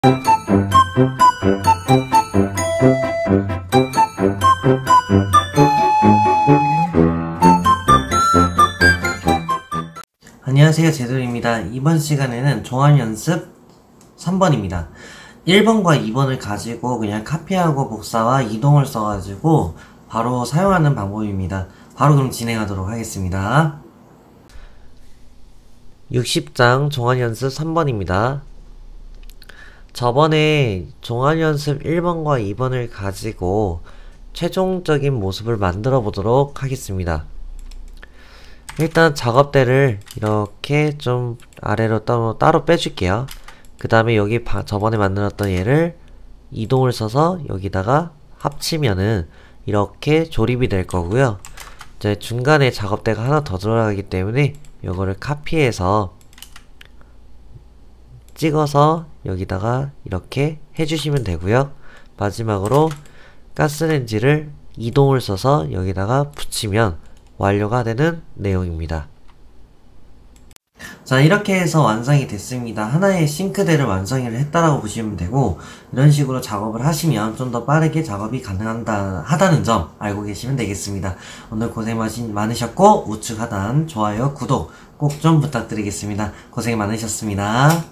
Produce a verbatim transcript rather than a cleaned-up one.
안녕하세요, 제돌입니다. 이번 시간에는 종합연습 삼 번입니다. 일 번과 이 번을 가지고 그냥 카피하고 복사와 이동을 써가지고 바로 사용하는 방법입니다. 바로 그럼 진행하도록 하겠습니다. 육십 장 종합연습 삼 번입니다. 저번에 종합연습 일 번과 이 번을 가지고 최종적인 모습을 만들어 보도록 하겠습니다. 일단 작업대를 이렇게 좀 아래로 따로, 따로 빼줄게요. 그 다음에 여기 바, 저번에 만들었던 얘를 이동을 써서 여기다가 합치면은 이렇게 조립이 될 거고요. 이제 중간에 작업대가 하나 더 들어가기 때문에 이거를 카피해서 찍어서 여기다가 이렇게 해주시면 되고요. 마지막으로 가스레인지를 이동을 써서 여기다가 붙이면 완료가 되는 내용입니다. 자, 이렇게 해서 완성이 됐습니다. 하나의 싱크대를 완성을 했다라고 보시면 되고, 이런 식으로 작업을 하시면 좀 더 빠르게 작업이 가능하다, 하다는 점 알고 계시면 되겠습니다. 오늘 고생 많으셨고, 우측 하단 좋아요, 구독 꼭 좀 부탁드리겠습니다. 고생 많으셨습니다.